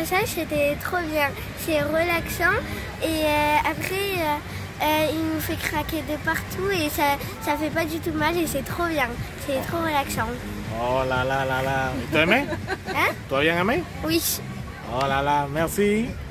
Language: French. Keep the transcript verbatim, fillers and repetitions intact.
massage, c'était trop bien. C'est relaxant et euh, après, euh, euh, il nous fait craquer de partout et ça, ça fait pas du tout mal et c'est trop bien. C'est trop relaxant. Oh là là là là. T'as aimé? Hein? Tu as bien aimé? Oui. Oh là là, merci.